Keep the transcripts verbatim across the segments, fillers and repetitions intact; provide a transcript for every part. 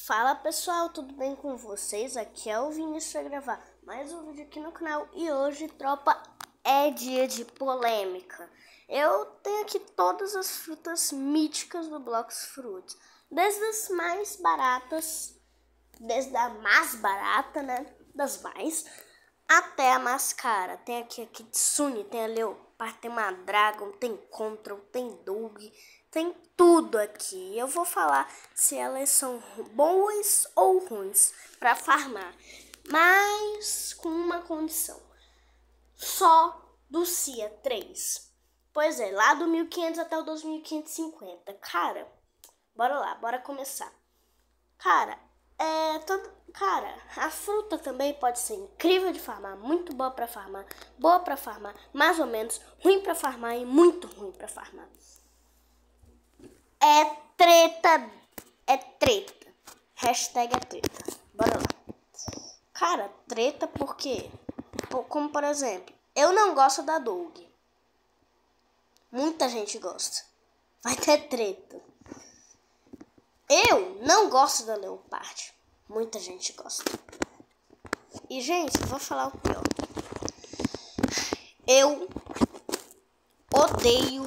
Fala pessoal, tudo bem com vocês? Aqui é o Vinícius para gravar mais um vídeo aqui no canal e hoje, tropa, é dia de polêmica. Eu tenho aqui todas as frutas míticas do Blox Fruits, desde as mais baratas, desde a mais barata, né, das mais, até a mais cara. Tem aqui a Kitsune, tem a Leopard, tem uma Dragon, tem Control, tem Doug, tem tudo aqui. Eu vou falar se elas são boas ou ruins para farmar, mas com uma condição: só do C I A três. Pois é, lá do mil e quinhentos até o dois mil quinhentos e cinquenta. Cara, bora lá, bora começar. Cara, é todo, cara, a fruta também pode ser incrível de farmar, muito boa para farmar, boa para farmar, mais ou menos, ruim para farmar e muito ruim para farmar. É treta, é treta. Hashtag é treta. Bora lá. Cara, treta porque, como por exemplo, eu não gosto da Doug. Muita gente gosta. Vai ter treta. Eu não gosto da Leopard. Muita gente gosta. E, gente, vou falar o pior. Eu odeio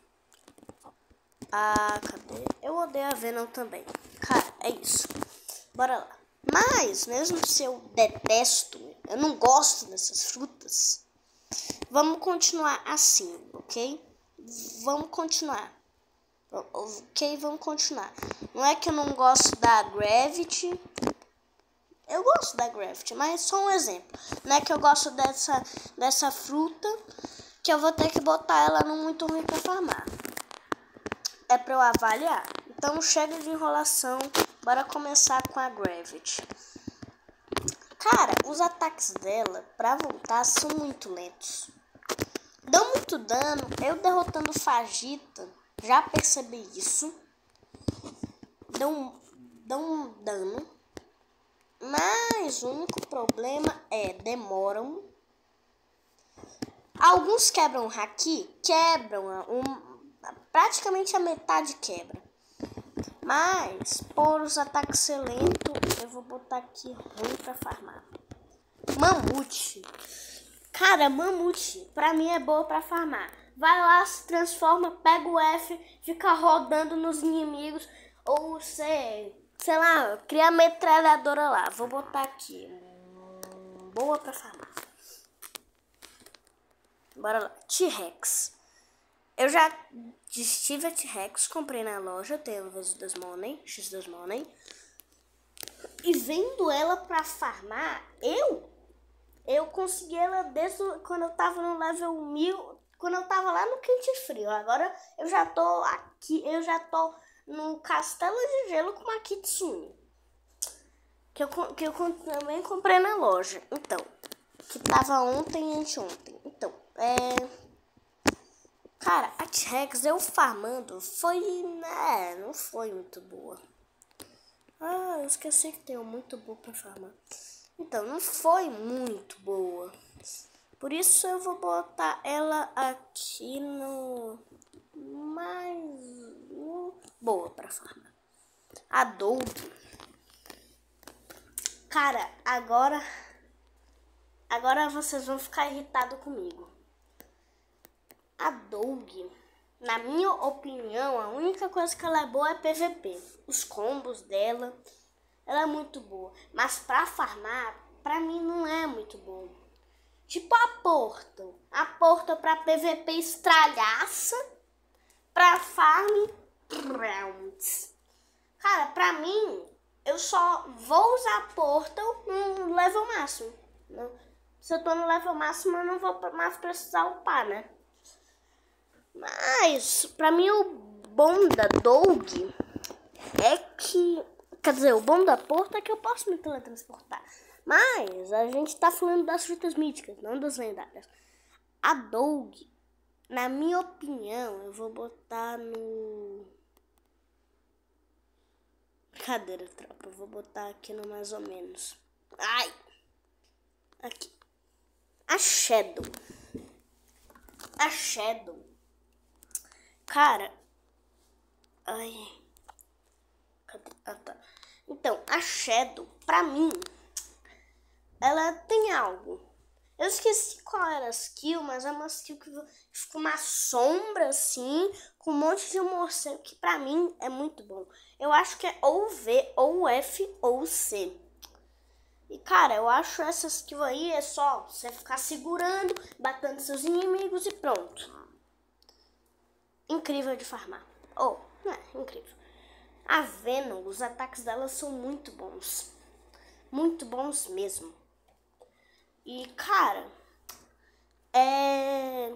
a... Cadê? Eu odeio a Venom também. Cara, é isso. Bora lá. Mas, mesmo se eu detesto, eu não gosto dessas frutas, vamos continuar assim, ok? Vamos continuar. Ok, vamos continuar. Não é que eu não gosto da Gravity. Eu gosto da Gravity, mas só um exemplo. Não é que eu gosto dessa, dessa fruta que eu vou ter que botar ela no muito ruim pra farmar. É pra eu avaliar. Então chega de enrolação. Bora começar com a Gravity. Cara, os ataques dela pra voltar são muito lentos. Dão muito dano. Eu derrotando o Fagita, já percebi isso. Dão, dão dano. Mas o único problema é demoram. Alguns quebram haki, quebram um, praticamente a metade quebra. Mas por os ataques ser lento, eu vou botar aqui ruim pra farmar. Mamute. Cara, Mamute pra mim é boa pra farmar. Vai lá, se transforma, pega o F, fica rodando nos inimigos. Ou você, sei lá, cria a metralhadora lá. Vou botar aqui. Boa pra farmar. Bora lá. T-Rex. Eu já tive a T-Rex, comprei na loja, tem o X dois Money, X dois Money. E vendo ela pra farmar, eu, eu consegui ela desde quando eu tava no level mil, quando eu tava lá no Quente Frio. Agora eu já tô aqui, eu já tô no Castelo de Gelo com uma Kitsune. Que eu, que eu também comprei na loja. Então, que tava ontem e anteontem. Então, é... Cara, a T-Rex eu farmando foi, né, não foi muito boa. Ah, eu esqueci que tem um muito boa pra farmar. Então, não foi muito boa. Por isso eu vou botar ela aqui no mais no boa pra farmar. A Doug. Cara, agora agora vocês vão ficar irritados comigo. A Doug, na minha opinião, a única coisa que ela é boa é P V P. Os combos dela, ela é muito boa. Mas pra farmar, pra mim não é muito bom. Tipo a Portal. A Portal pra P V P estralhaça, pra farm rounds. Cara, pra mim, eu só vou usar a Portal no level máximo. Se eu tô no level máximo, eu não vou mais precisar upar, né? Mas, pra mim, o bom da Doug é que... Quer dizer, o bom da Porta é que eu posso me teletransportar. Mas a gente tá falando das frutas míticas, não das lendárias. A Doug, na minha opinião, eu vou botar no... Brincadeira, tropa. Eu vou botar aqui no mais ou menos. Ai! Aqui. A Shadow. A Shadow. Cara, ai, cadê? Ah, tá. Então, a Shadow, pra mim, ela tem algo. Eu esqueci qual era a skill, mas é uma skill que fica uma sombra assim, com um monte de morcego, que pra mim é muito bom. Eu acho que é ou V, ou F, ou C. E cara, eu acho essa skill aí é só você ficar segurando, batendo seus inimigos e pronto. Incrível de farmar. Oh, é, incrível. A Venom, os ataques dela são muito bons. Muito bons mesmo. E, cara, é...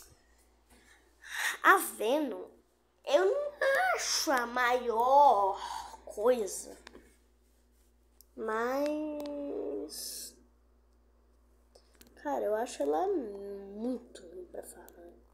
a Venom, eu não acho a maior coisa. Mas... cara, eu acho ela muito ruim pra falar.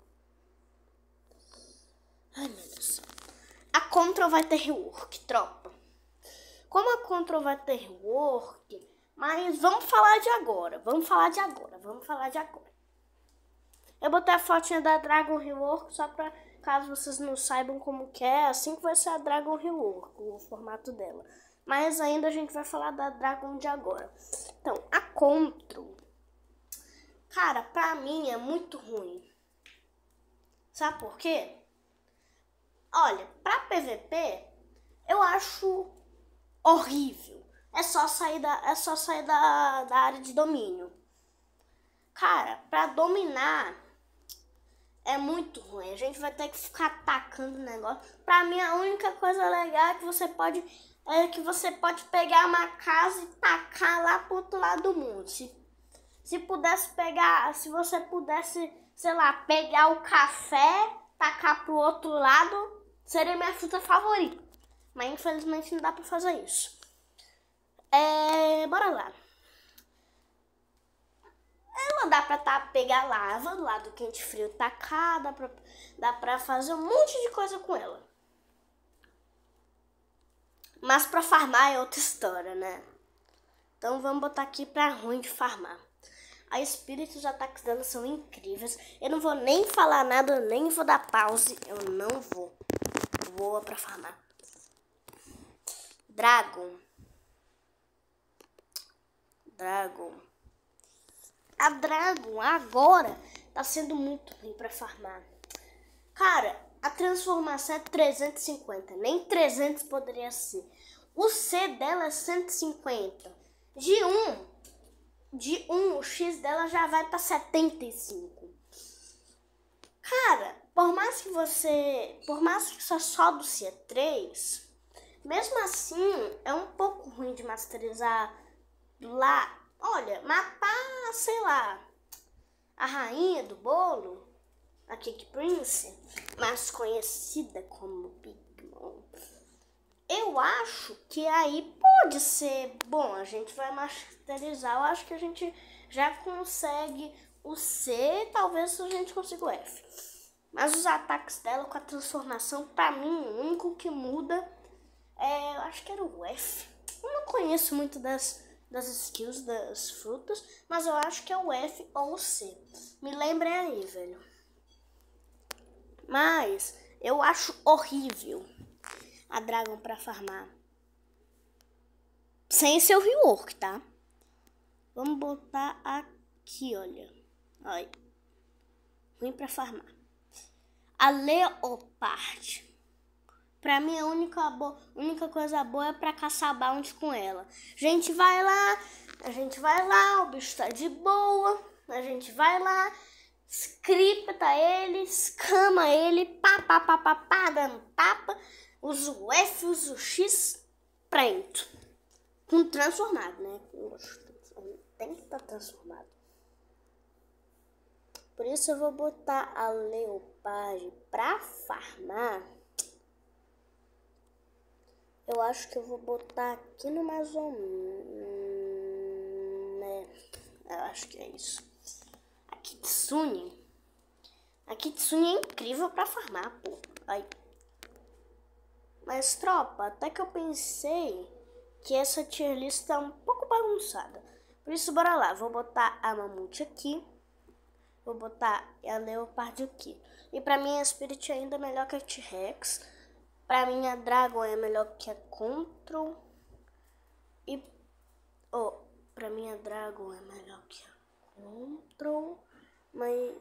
Ai, meu Deus. A Control vai ter rework, tropa. Como a Control vai ter rework, mas vamos falar de agora. Vamos falar de agora. Vamos falar de agora. Eu botei a fotinha da Dragon Rework só pra caso vocês não saibam como que é. Assim que vai ser a Dragon Rework, o formato dela. Mas ainda a gente vai falar da Dragon de agora. Então, a Control, cara, pra mim é muito ruim. Sabe por quê? Olha, pra P V P, eu acho horrível. É só sair da, é só sair da, da área de domínio. Cara, pra dominar é muito ruim. A gente vai ter que ficar atacando o negócio. Pra mim, a única coisa legal é que você pode, é que você pode pegar uma casa e tacar lá pro outro lado do mundo. Se, se pudesse pegar, se você pudesse, sei lá, pegar o café, tacar pro outro lado, seria minha fruta favorita. Mas infelizmente não dá pra fazer isso. É, bora lá. Ela dá pra tá, pegar lava do lado quente frio, tacar, dá pra, dá pra fazer um monte de coisa com ela. Mas pra farmar é outra história, né? Então vamos botar aqui pra ruim de farmar. A Spirit, os ataques dela são incríveis. Eu não vou nem falar nada, nem vou dar pause. Eu não vou. Voa pra farmar. Dragon. Dragon. A Dragon agora tá sendo muito ruim pra farmar. Cara, a transformação é trezentos e cinquenta. Nem trezentos poderia ser. O C dela é cento e cinquenta. De um, de um, o X dela já vai pra setenta e cinco. Cara, por mais que você... Por mais que só só do C é três, mesmo assim, é um pouco ruim de masterizar lá. Olha, matar, sei lá, a rainha do bolo, a Cake Prince, mais conhecida como Big Mom, eu acho que aí pode ser bom. A gente vai masterizar. Eu acho que a gente já consegue o C, talvez a gente consiga o F. Mas os ataques dela com a transformação, pra mim, o único que muda é, eu acho que era o F. Eu não conheço muito das... das skills das frutas, mas eu acho que é o F ou o C. Me lembrem aí, velho. Mas eu acho horrível a Dragon pra farmar. Sem seu rework, tá? Vamos botar aqui, olha. Olha. Ruim pra farmar. A Leopard. Pra mim, a única, bo- única coisa boa é pra caçar bounty com ela. A gente vai lá, a gente vai lá, o bicho tá de boa. A gente vai lá, scripta ele, escama ele, pá, pá, pá, pá, pá, dando tapa. Usa o F, usa o X, pronto. Com transformado, né? Tem que estar transformado. Por isso eu vou botar a Leopard pra farmar. Eu acho que eu vou botar aqui no mais ou menos, né? Eu acho que é isso. A Kitsune. A Kitsune é incrível pra farmar, pô. Ai. Mas, tropa, até que eu pensei que essa tier list tá um pouco bagunçada. Por isso, bora lá. Vou botar a Mamute aqui. Vou botar a Leopard aqui. E pra mim, a Spirit é ainda melhor que a T-Rex. Pra mim, a Dragon é melhor que a Control. E, oh, pra mim a Dragon é melhor que a Control, mas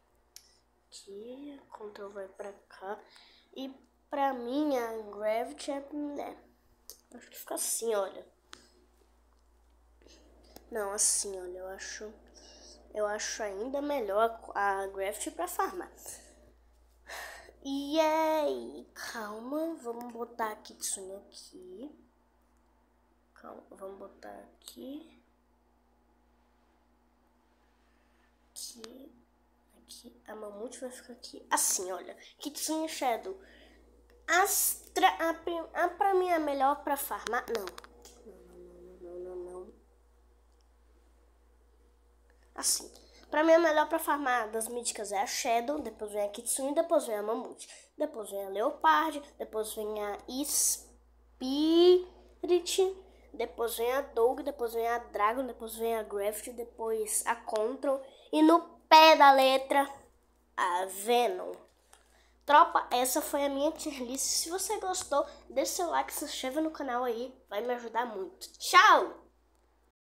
aqui a Control vai pra cá. E pra mim a Gravity é mulher. Acho que fica assim, olha. Não, assim, olha, eu acho, eu acho ainda melhor a Gravity pra farmar. E aí, calma, vamos botar a Kitsune aqui. Calma, vamos botar aqui. Aqui, aqui. A Mamute vai ficar aqui. Assim, olha. Kitsune Shadow. Astra, a, a pra mim é melhor pra farmar. Não. Não, não, não, não, não, não. Assim. Pra mim, a melhor pra farmar das míticas é a Shadow, depois vem a Kitsune, depois vem a Mamute, depois vem a Leopard, depois vem a Spirit, depois vem a Dog, depois vem a Dragon, depois vem a Gravity, depois a Control e no pé da letra, a Venom. Tropa, essa foi a minha tier list. Se você gostou, deixa seu like, se inscreva no canal aí, vai me ajudar muito. Tchau!